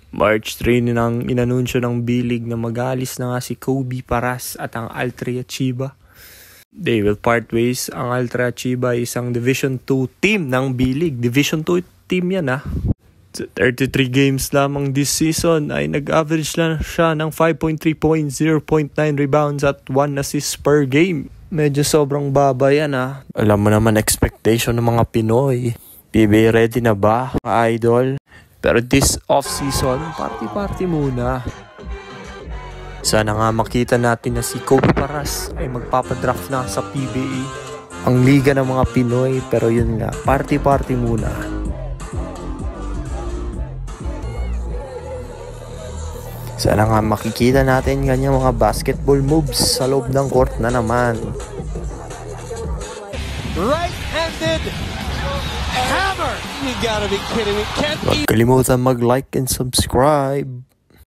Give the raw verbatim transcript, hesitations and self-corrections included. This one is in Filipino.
March three nang inanunsyo ng B-League na mag-aalis na nga si Kobe Paras at ang Altria Chiba. They will part ways. Ang Altria Chiba ay isang Division two team ng B-League. Division two team yan ah. thirty-three games lamang this season ay nag-average lang siya ng five point three points, zero point nine rebounds at one assist per game. Medyo sobrang baba yan ah. Alam mo naman expectation ng mga Pinoy. P B A ready na ba, mga idol? Pero this off-season, party-party muna. Sana nga makita natin na si Kobe Paras ay magpapadraft na sa P B A. Ang liga ng mga Pinoy, pero yun nga, party-party muna. Sana nga makikita natin kanyang mga basketball moves sa loob ng court na naman. Right-handed hammer! You gotta be kidding me. Can't Huwag kalimutan mag-like and subscribe.